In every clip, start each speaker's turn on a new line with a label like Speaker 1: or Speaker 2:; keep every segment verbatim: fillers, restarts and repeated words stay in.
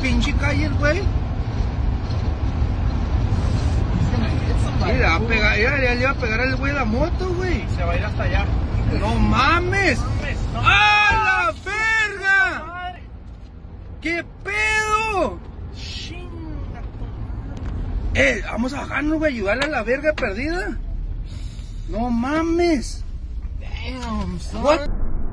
Speaker 1: pinche calle el güey. Mira, a pegar, mira, ya le iba a pegar al güey la moto, güey.
Speaker 2: Se va a ir hasta allá.
Speaker 1: ¡No mames!
Speaker 2: No,
Speaker 1: ¡A la verga! ¿Qué pedo?
Speaker 2: Chinga.
Speaker 1: Eh, vamos a bajarnos, güey, ayudarle a la verga perdida. No mames.
Speaker 2: Damn, son.
Speaker 1: What?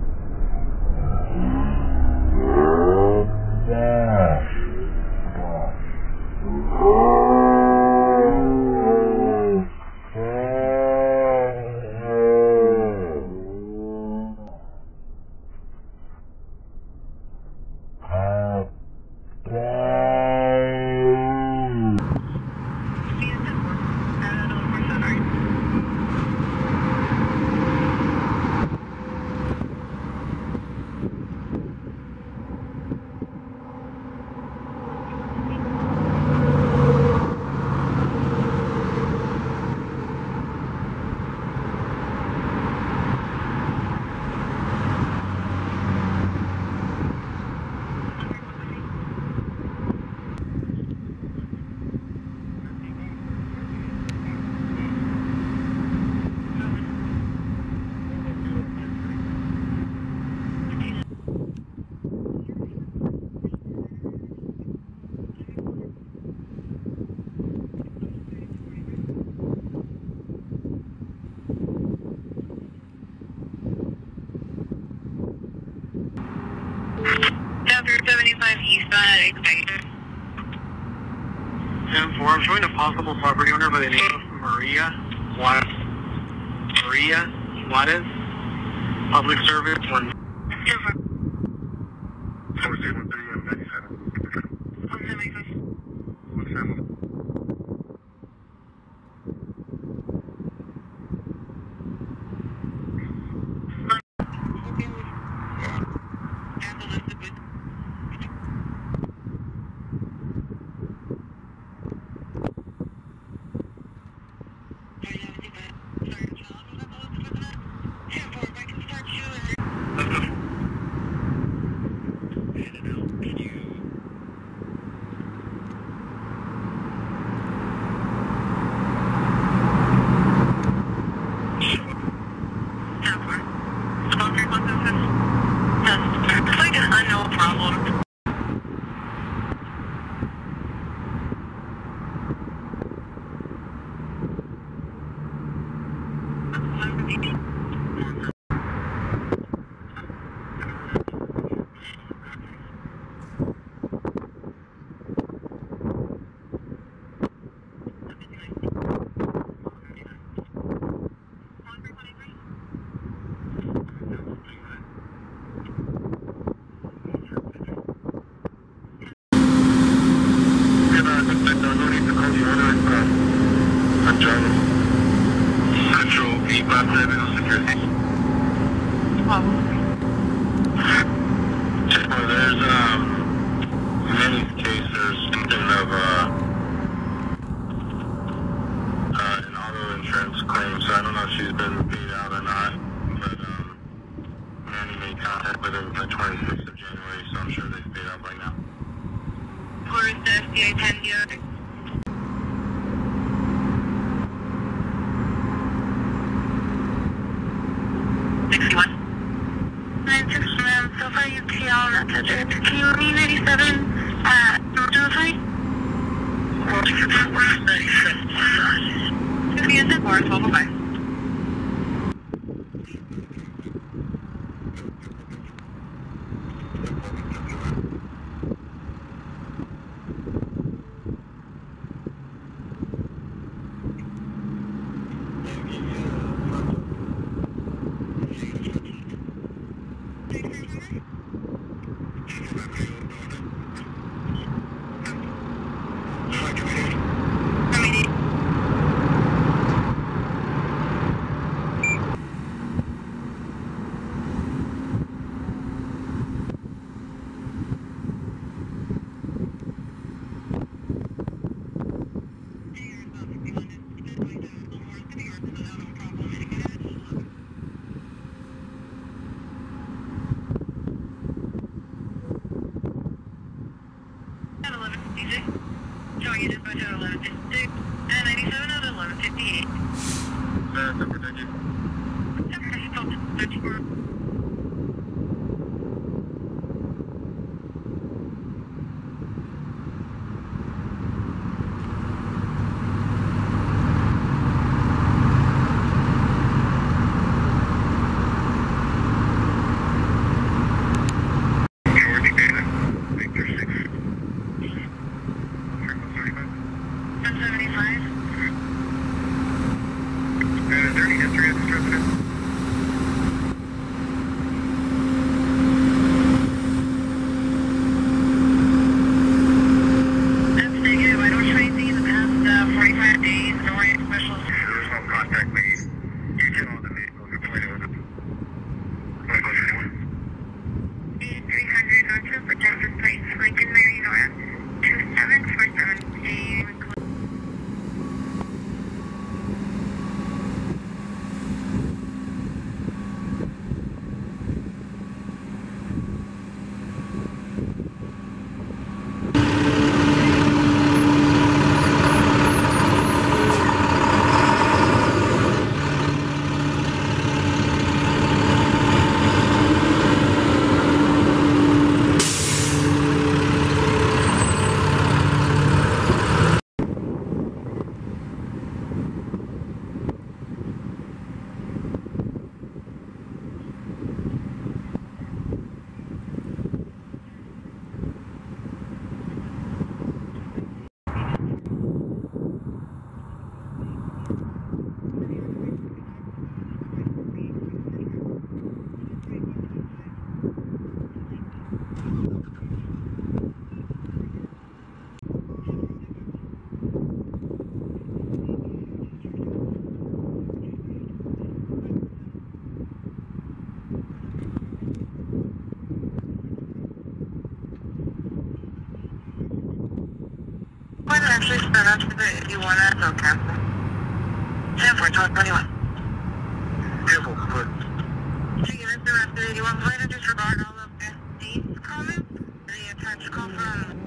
Speaker 3: seventy-five eastbound expected.
Speaker 4: ten four, I'm showing a possible property owner by the name of Maria Juarez. Maria Juarez, public service, one. four zero one three, I'm ninety-seven.
Speaker 3: one seventy-five.
Speaker 4: one seven.
Speaker 3: eleven fifty-six. And ninety-seven out of eleven fifty-eight.
Speaker 4: That's it, thank you.
Speaker 3: thirty-four. Actually, start out to the if you want to, so cancel. ten four, twelve twenty-one.
Speaker 4: Careful, good.
Speaker 3: So give us the rest of it. You want to later disregard all of S D's comments? The attached call from.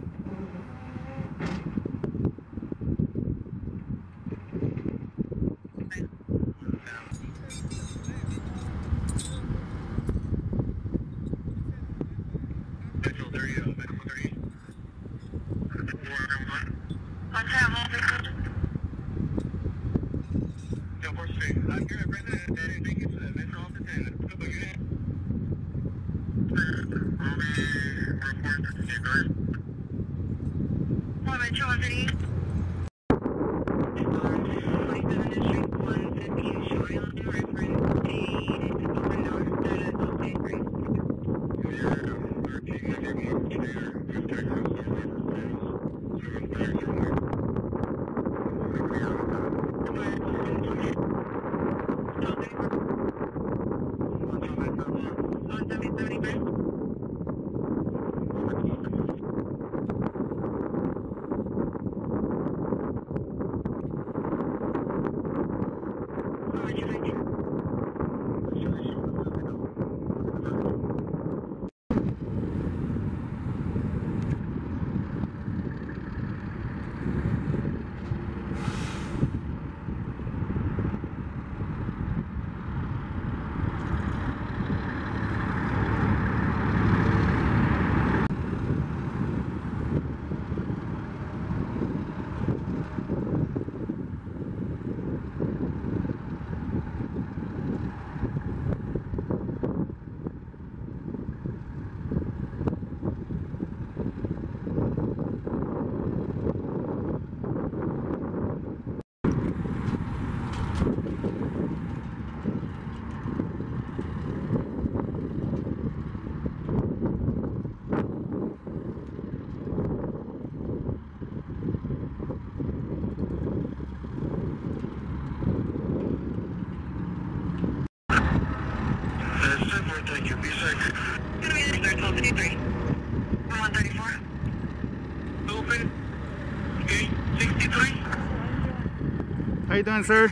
Speaker 1: How you doing, sir?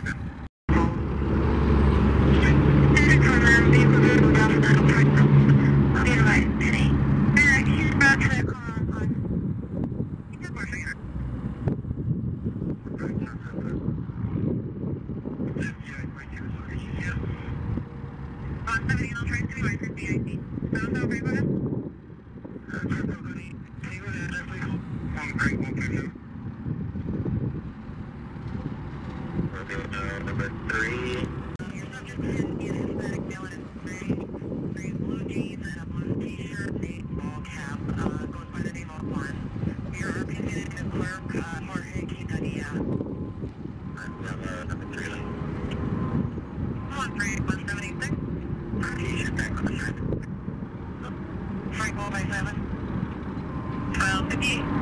Speaker 4: number three.
Speaker 3: Your subject is Hispanic, male and gray, gray blue jeans and a blue t-shirt, a ball cap, uh, goes by the name of Juan. Your R P C clerk, uh, Jorge Quintanilla.
Speaker 4: Number, number three.
Speaker 3: one three one seventy-six.
Speaker 4: T-shirt back on the side.
Speaker 3: Frank Ball by seven. twelve fifty-eight.